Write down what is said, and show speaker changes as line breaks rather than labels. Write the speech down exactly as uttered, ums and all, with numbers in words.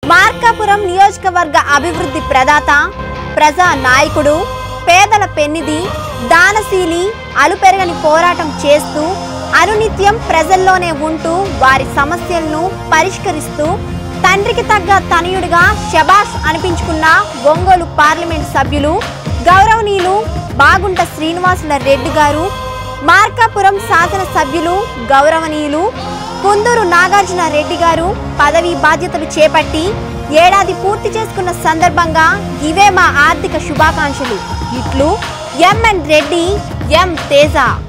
మార్కాపురం నియోజకవర్గ అభివృద్ధి ప్రదాత, ప్రజా నాయకుడు, పేదల పెన్నిధి, దానశీలి, అలుపెరగని పోరాటం చేస్తూ అనునిత్యం ప్రజల్లోనే ఉంటూ వారి సమస్యలను పరిష్కరిస్తూ తండ్రికి తగ్గ తనయుడిగా శబాష్ అనిపించుకున్న ఒంగోలు పార్లమెంట్ సభ్యులు గౌరవనీయులు బాగుంట శ్రీనివాసుల రెడ్డి గారు, మార్కాపురం శాసన సభ్యులు గౌరవనీయులు కుందూరు నాగార్జున రెడ్డి గారు పదవీ బాధ్యతలు చేపట్టి ఏడాది పూర్తి చేసుకున్న సందర్భంగా ఇవే మా ఆర్థిక శుభాకాంక్షలు. ఇట్లు ఎంఎన్ రెడ్డి, ఎం తేజ.